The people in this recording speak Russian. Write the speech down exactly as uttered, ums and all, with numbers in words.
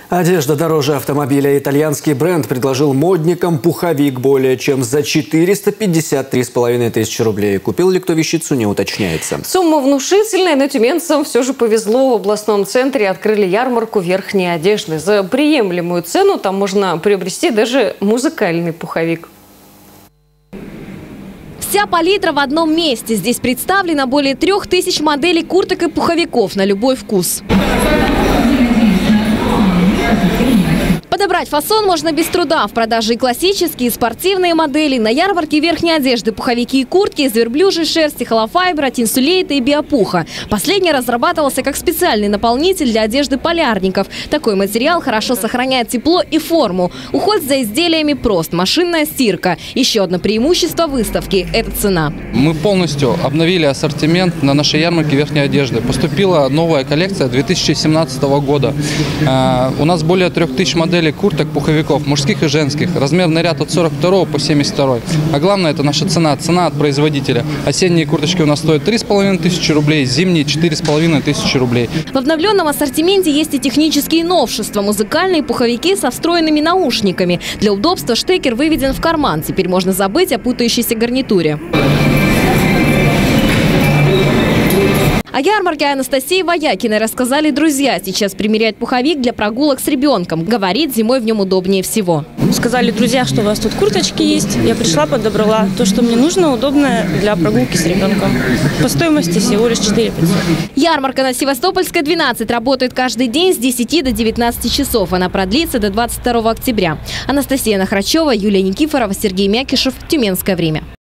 Одежда дороже автомобиля. Итальянский бренд предложил модникам пуховик более чем за четыреста пятьдесят три с половиной тысячи рублей. Купил ли кто вещицу, не уточняется. Сумма внушительная, но тюменцам все же повезло. В областном центре открыли ярмарку верхней одежды. За приемлемую цену там можно приобрести даже музыкальный пуховик. Вся палитра в одном месте. Здесь представлено более трех тысяч моделей курток и пуховиков на любой вкус. Подобрать фасон можно без труда. В продаже и классические, и спортивные модели. На ярмарке верхней одежды пуховики и куртки из верблюжьей шерсти, холофайбера, тинсулейта и биопуха. Последний разрабатывался как специальный наполнитель для одежды полярников. Такой материал хорошо сохраняет тепло и форму. Уход за изделиями прост. Машинная стирка. Еще одно преимущество выставки – это цена. Мы полностью обновили ассортимент на нашей ярмарке верхней одежды. Поступила новая коллекция две тысячи семнадцатого года. У нас более трех тысяч моделей курток, пуховиков, мужских и женских. Размерный ряд от сорок второго по семьдесят второй. А главное – это наша цена. Цена от производителя. Осенние курточки у нас стоят три с половиной тысячи рублей, зимние – четыре с половиной тысячи рублей. В обновленном ассортименте есть и технические новшества. Музыкальные пуховики со встроенными наушниками. Для удобства штекер выведен в карман. Теперь можно забыть о путающейся гарнитуре. О ярмарке Анастасии Воякиной рассказали друзья. Сейчас примерять пуховик для прогулок с ребенком. Говорит, зимой в нем удобнее всего. Сказали друзья, что у вас тут курточки есть. Я пришла, подобрала то, что мне нужно, удобное для прогулки с ребенком. По стоимости всего лишь четыре тысячи пятьсот. Ярмарка на Севастопольской, двенадцать, работает каждый день с десяти до девятнадцати часов. Она продлится до двадцать второго октября. Анастасия Нахрачева, Юлия Никифорова, Сергей Мякишев. Тюменское время.